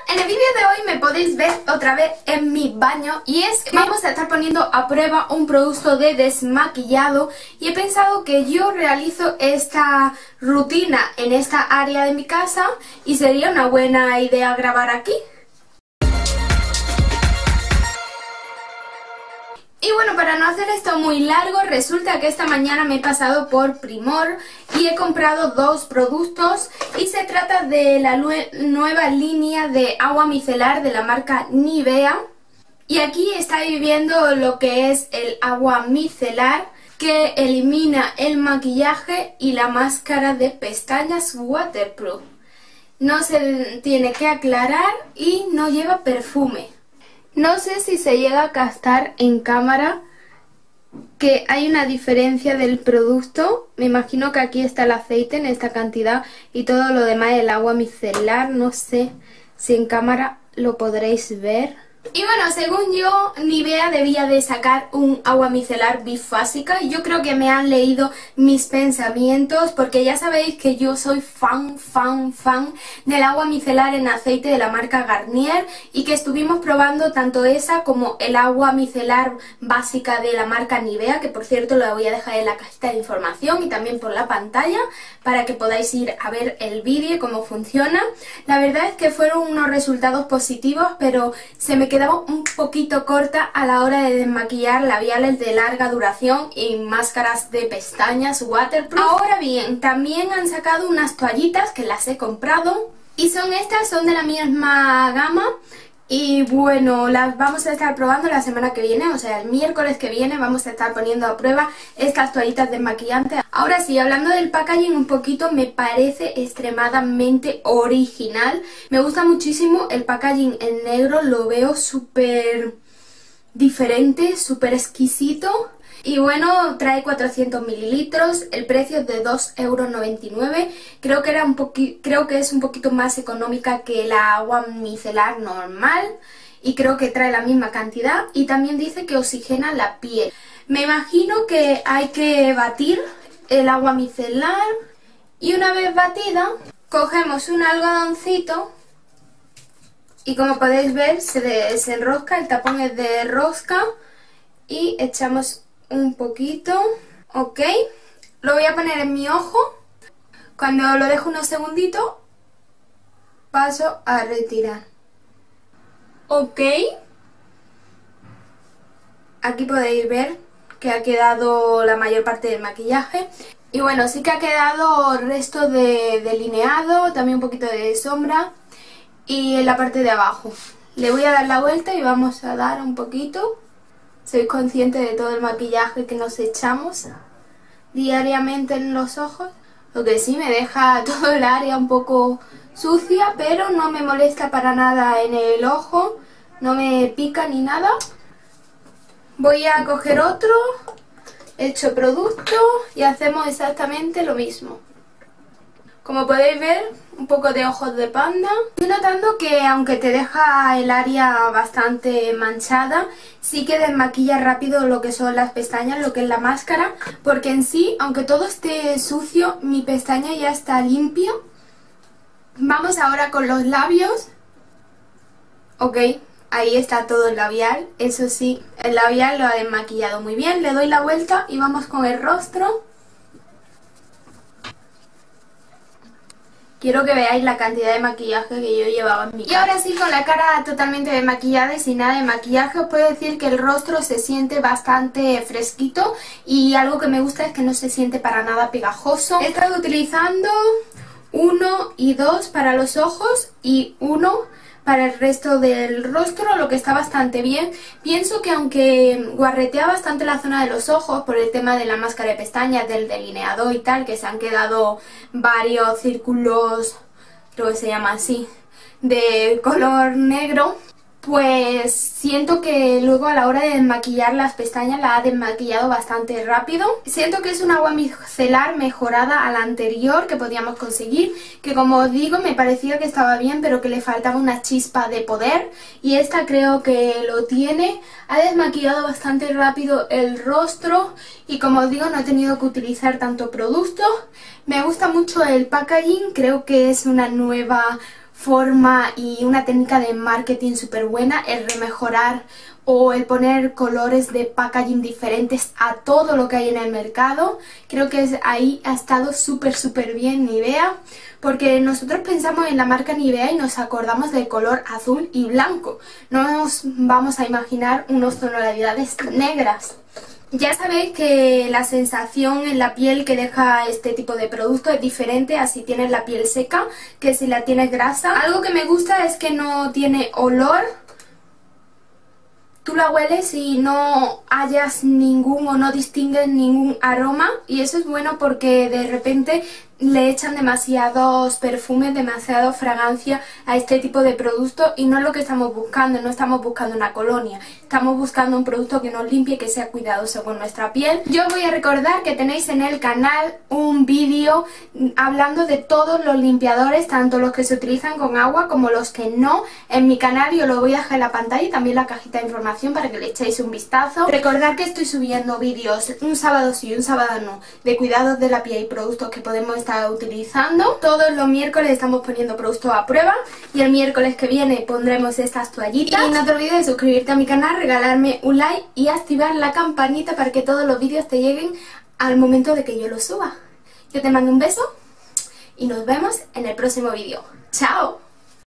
En el vídeo de hoy me podéis ver otra vez en mi baño y es que vamos a estar poniendo a prueba un producto de desmaquillado y he pensado que yo realizo esta rutina en esta área de mi casa y sería una buena idea grabar aquí. Y bueno, para no hacer esto muy largo, resulta que esta mañana me he pasado por Primor y he comprado dos productos y se trata de la nueva línea de agua micelar de la marca Nivea. Y aquí estáis viendo lo que es el agua micelar que elimina el maquillaje y la máscara de pestañas waterproof. No se tiene que aclarar y no lleva perfume. No sé si se llega a captar en cámara que hay una diferencia del producto. Me imagino que aquí está el aceite en esta cantidad y todo lo demás el agua micelar. No sé si en cámara lo podréis ver. Y bueno, según yo, Nivea debía de sacar un agua micelar bifásica y yo creo que me han leído mis pensamientos porque ya sabéis que yo soy fan del agua micelar en aceite de la marca Garnier y que estuvimos probando tanto esa como el agua micelar básica de la marca Nivea, que por cierto la voy a dejar en la cajita de información y también por la pantalla para que podáis ir a ver el vídeo y cómo funciona. La verdad es que fueron unos resultados positivos, pero se me quedaba un poquito corta a la hora de desmaquillar labiales de larga duración y máscaras de pestañas waterproof. Ahora bien, también han sacado unas toallitas que las he comprado y son de la misma gama. Y bueno, las vamos a estar probando la semana que viene, o sea el miércoles que viene vamos a estar poniendo a prueba estas toallitas desmaquillantes. Ahora sí, hablando del packaging un poquito, me parece extremadamente original. Me gusta muchísimo el packaging en negro, lo veo súper diferente, súper exquisito. Y bueno, trae 400 mililitros, el precio es de 2,99 €. Creo que es un poquito más económica que la agua micelar normal y creo que trae la misma cantidad y también dice que oxigena la piel. Me imagino que hay que batir el agua micelar y una vez batida cogemos un algodoncito y como podéis ver se desenrosca, el tapón es de rosca y echamos un poquito, ok, lo voy a poner en mi ojo. Cuando lo dejo unos segunditos paso a retirar, ok. Aquí podéis ver que ha quedado la mayor parte del maquillaje y bueno, sí que ha quedado el resto de delineado, también un poquito de sombra y en la parte de abajo. Le voy a dar la vuelta y vamos a dar un poquito. Soy consciente de todo el maquillaje que nos echamos diariamente en los ojos. Lo que sí me deja todo el área un poco sucia, pero no me molesta para nada en el ojo. No me pica ni nada. Voy a coger otro, echo producto y hacemos exactamente lo mismo. Como podéis ver, un poco de ojos de panda. Estoy notando que aunque te deja el área bastante manchada, sí que desmaquilla rápido lo que son las pestañas, lo que es la máscara, porque en sí, aunque todo esté sucio, mi pestaña ya está limpio. Vamos ahora con los labios. Ok, ahí está todo el labial. Eso sí, el labial lo ha desmaquillado muy bien. Le doy la vuelta y vamos con el rostro. Quiero que veáis la cantidad de maquillaje que yo llevaba en mi cara. Y ahora sí, con la cara totalmente desmaquillada y sin nada de maquillaje, os puedo decir que el rostro se siente bastante fresquito y algo que me gusta es que no se siente para nada pegajoso. He estado utilizando 1 y 2 para los ojos y 1 para el resto del rostro, lo que está bastante bien. Pienso que aunque guarretea bastante la zona de los ojos por el tema de la máscara de pestañas, del delineador y tal, que se han quedado varios círculos, creo que se llama así, de color negro, pues siento que luego a la hora de desmaquillar las pestañas la ha desmaquillado bastante rápido. Siento que es una agua micelar mejorada a la anterior que podíamos conseguir, que como os digo me parecía que estaba bien pero que le faltaba una chispa de poder y esta creo que lo tiene. Ha desmaquillado bastante rápido el rostro y como os digo no he tenido que utilizar tanto producto. Me gusta mucho el packaging, creo que es una nueva forma y una técnica de marketing súper buena el remejorar o el poner colores de packaging diferentes a todo lo que hay en el mercado. Creo que ahí ha estado súper bien Nivea, porque nosotros pensamos en la marca Nivea y nos acordamos del color azul y blanco. No nos vamos a imaginar unas tonalidades negras. Ya sabéis que la sensación en la piel que deja este tipo de producto es diferente a si tienes la piel seca que si la tienes grasa. Algo que me gusta es que no tiene olor. Tú la hueles y no hallas ningún o no distingues ningún aroma, y eso es bueno porque de repente le echan demasiados perfumes, demasiada fragancia a este tipo de producto y no es lo que estamos buscando. No estamos buscando una colonia, estamos buscando un producto que nos limpie, que sea cuidadoso con nuestra piel. Yo os voy a recordar que tenéis en el canal un vídeo hablando de todos los limpiadores, tanto los que se utilizan con agua como los que no, en mi canal, y os lo voy a dejar en la pantalla y también la cajita de información para que le echéis un vistazo. Recordad que estoy subiendo vídeos un sábado sí y un sábado no de cuidados de la piel y productos que podemos estar utilizando. Todos los miércoles estamos poniendo productos a prueba y el miércoles que viene pondremos estas toallitas. Y no te olvides de suscribirte a mi canal, regalarme un like y activar la campanita para que todos los vídeos te lleguen al momento de que yo los suba. Yo te mando un beso y nos vemos en el próximo vídeo. ¡Chao!